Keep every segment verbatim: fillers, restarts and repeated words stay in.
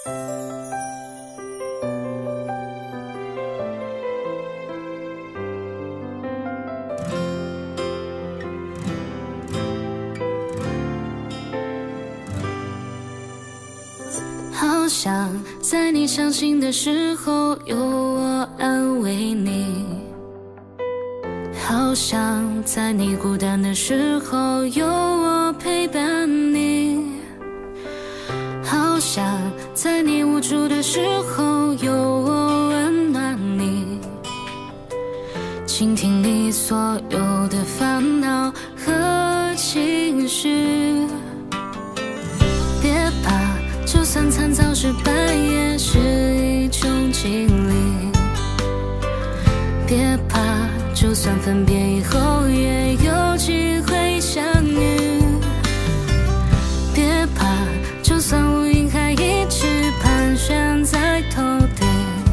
好想在你伤心的时候有我安慰你，好想在你孤单的时候有我陪伴你，好想在你无助的时候有我温暖你，倾听你所有的烦恼和情绪。别怕，就算惨遭失败也是一种经历，别怕，就算分别以后也有机会相遇，别怕，就算乌云还一直盘旋在头顶，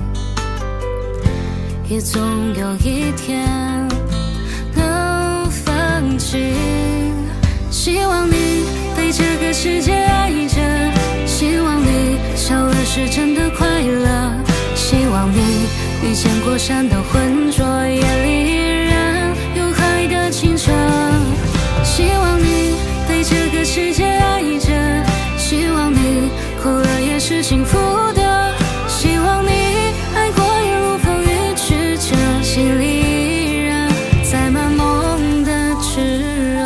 也总有一天能放晴。希望你被这个世界爱着，希望你笑了是真的快乐，希望你遇见过山的浑浊，夜里依然有海的清澈。希望你被这个世界爱着，希望你哭了也是幸福的，希望你爱过一路风雨曲折，心里依然载满梦的炽热。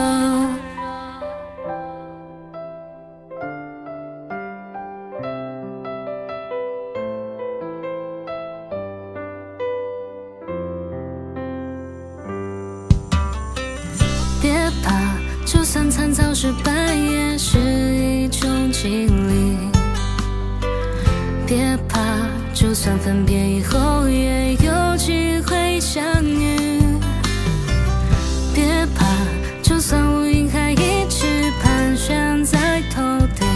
别怕，就算惨遭失败也是一种经历，别怕，就算分别以后也有机会相遇，别怕，就算乌云还一直盘旋在头顶，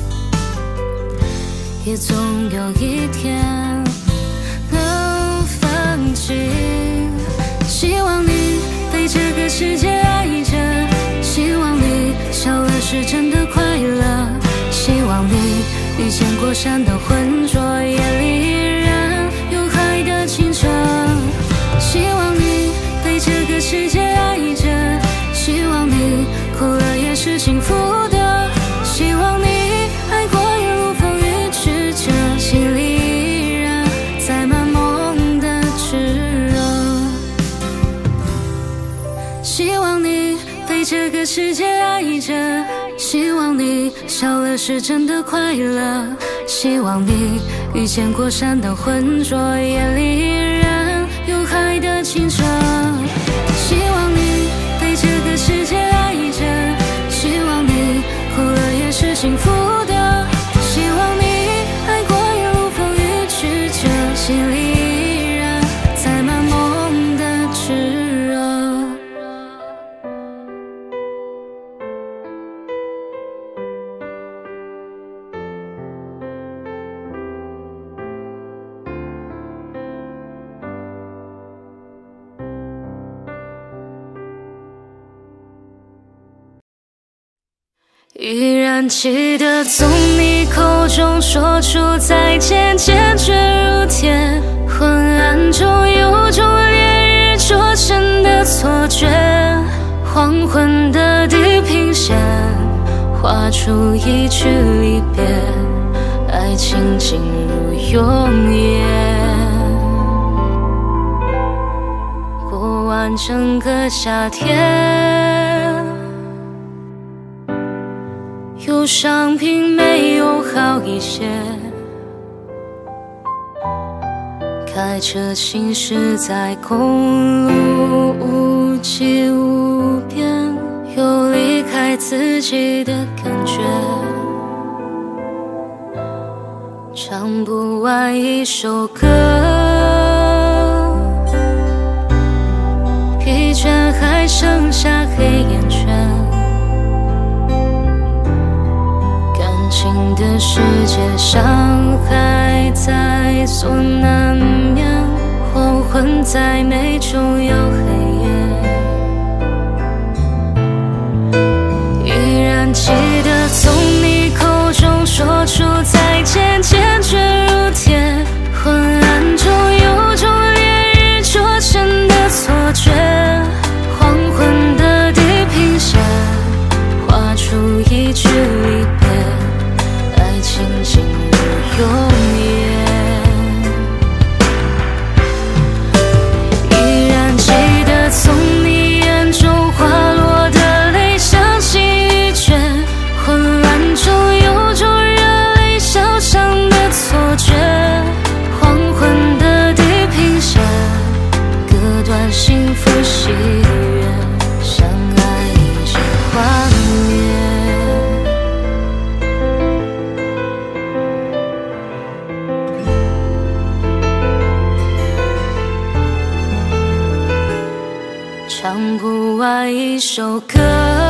也总有一天能放晴。希望你被这个世界爱着，希望你笑了是真的快乐，希望你遇见过山的浑浊，夜里依然有海的清澈。希望你被这个世界爱着，希望你哭了也是幸福的，希望你爱过一路风雨曲折，心里依然载满梦的炽热。希望你被这个世界爱着，希望你笑了是真的快乐，希望你遇见过山的浑浊，夜里依然有海的清澈。希望你被这个世界爱着，希望你哭了也是幸福的，希望你爱过一路风雨曲折，心里依然载满梦的炽热。依然记得从你口中说出再见，坚决如铁，昏暗中有种烈日灼身的错觉，黄昏的地平线画出一句离别，爱情进入永夜，过完整个夏天，有商品没有好一些，开车行驶在公路无际无边，有离开自己的感觉，唱不完一首歌，疲倦还剩下黑眼圈，情的世界伤害在所难免，黄昏再美终要黑夜，依然记得从你口中说出再见，坚决一首歌，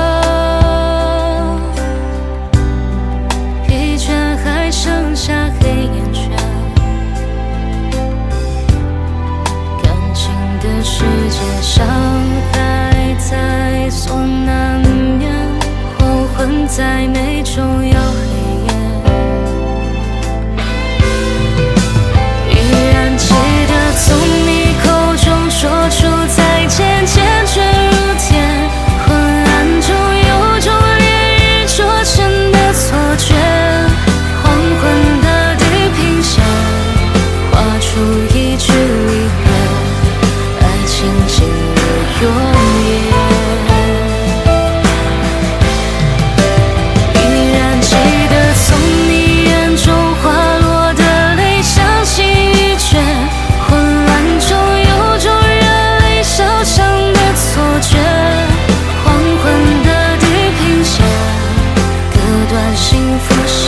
疲倦还剩下黑眼圈，感情的世界伤害在所难免，黄昏再美终要黑夜。依然记得从你口中说出再见，坚决如铁，昏暗中有种烈日灼身的错觉。黄昏的地平线，画出一句离别，爱情进入永远。依然记得从你眼中滑落的泪像细雨卷，混乱中有种热泪烧伤的错觉。黄昏的地平线，割断幸福线。